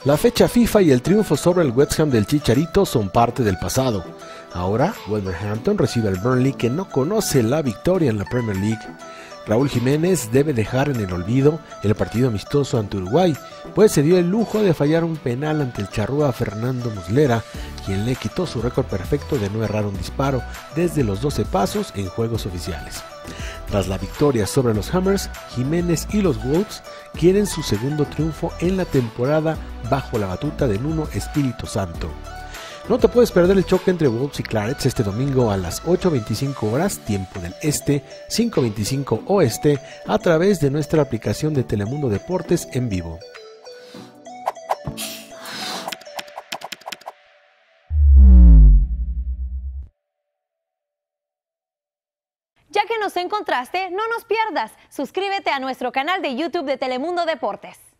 La fecha FIFA y el triunfo sobre el West Ham del Chicharito son parte del pasado. Ahora, Wolverhampton recibe al Burnley, que no conoce la victoria en la Premier League. Raúl Jiménez debe dejar en el olvido el partido amistoso ante Uruguay, pues se dio el lujo de fallar un penal ante el charrúa Fernando Muslera, quien le quitó su récord perfecto de no errar un disparo desde los 12 pasos en juegos oficiales. Tras la victoria sobre los Hammers, Jiménez y los Wolves quieren su segundo triunfo en la temporada bajo la batuta de Nuno Espíritu Santo. No te puedes perder el choque entre Wolves y Clarets este domingo a las 8:25 horas, tiempo del este, 5:25 oeste, a través de nuestra aplicación de Telemundo Deportes en vivo. Ya que nos encontraste, no nos pierdas. Suscríbete a nuestro canal de YouTube de Telemundo Deportes.